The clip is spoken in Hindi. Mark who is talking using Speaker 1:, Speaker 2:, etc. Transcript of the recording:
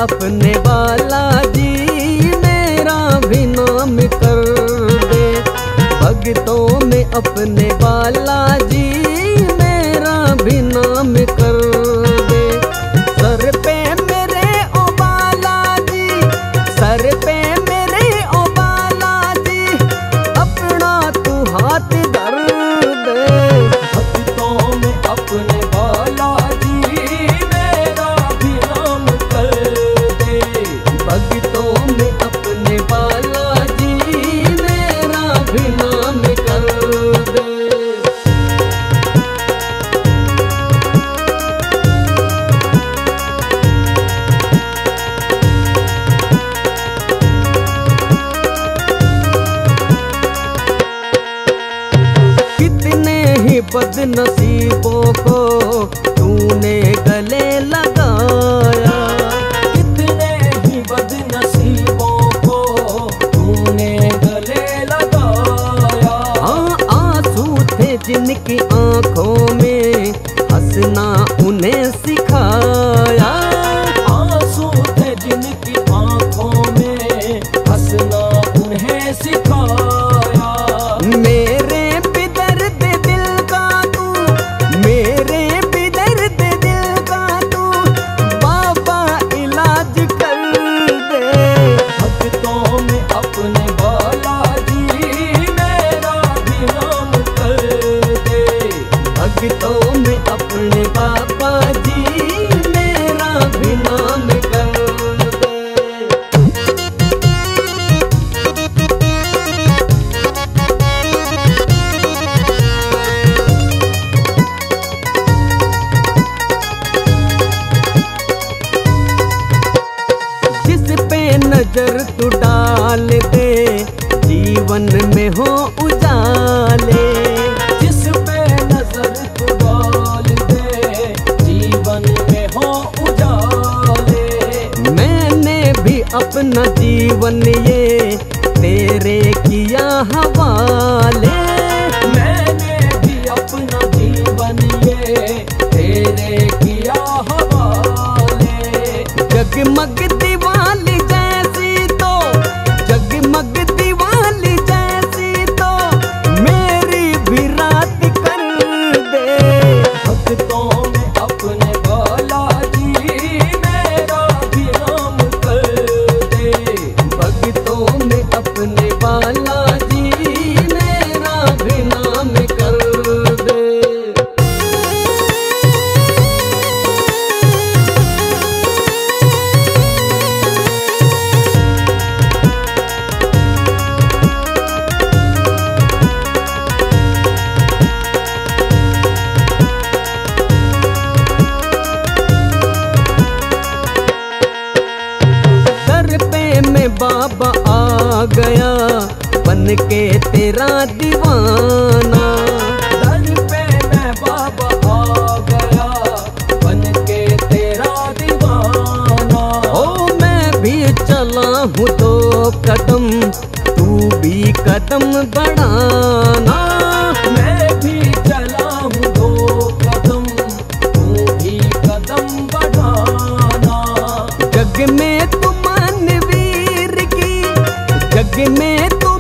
Speaker 1: अपने बालाजी मेरा भी नाम कर दे। भक्तों में अपने बालाजी मेरा भी नाम कर दे। सर पे मेरे ओ बालाजी, सर पे मेरे ओ बालाजी, अपना तू हाथ धर दे।
Speaker 2: भक्तों में अपने बालाजी मेरा भी नाम कर दे।
Speaker 1: भक्तों में अपने बालाजी मेरा भी नाम कर दे। कितने ही बदनसीबों को तूने गले लगाया,
Speaker 2: कितने ही बदनसीबों को तूने गले लगाया।
Speaker 1: हाँ, आंसू थे जिनकी आंखों में हंसना उन्हें सिखाया।
Speaker 2: आंसू थे जिनकी आंखों में हंसना उन्हें सिखाया।
Speaker 1: मेरे भी दर्द दिल का तू, मेरे भी दर्द दिल का तू बाबा इलाज कर दे।
Speaker 2: भक्तों में अपने बालाजी मेरा भी नाम कर दे।
Speaker 1: भक्तों में अपने बाबा जी मेरा भी नाम कर दे। जिस पे नजर तू डाल दे जीवन में हो उजाले।
Speaker 2: जिस पे नजर तू डाल दे जीवन में हो उजाले।
Speaker 1: मैंने भी अपना जीवन ये तेरे किया हवाले।
Speaker 2: मैंने भी अपना जीवन ये तेरे किया हवाले।
Speaker 1: जगमग दिवाली जैसी तो, जगमग दिवाली जैसी तो मेरी भी रात कर दे।
Speaker 2: भक्तों में अपने बालाजी मेरा भी नाम कर दे।
Speaker 1: भक्तों में अपने बालाजी मेरा भी नाम कर दे। दर पे मैं बाबा आ गया बन के तेरा दीवाना।
Speaker 2: दर पे मैं बाबा आ गया बन के तेरा दीवाना।
Speaker 1: ओ मैं भी चला हूँ 2 कदम, तू भी कदम बढ़ाना।
Speaker 2: मैं भी चला हूँ 2 कदम, तू भी कदम बढ़ाना।
Speaker 1: जग में तू मानवीर की, जग में तू